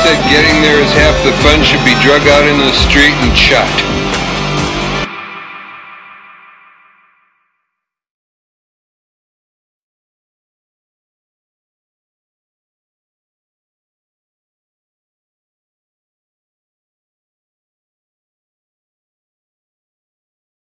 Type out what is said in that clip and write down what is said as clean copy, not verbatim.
that getting there is half the fun should be drug out into the street and shot.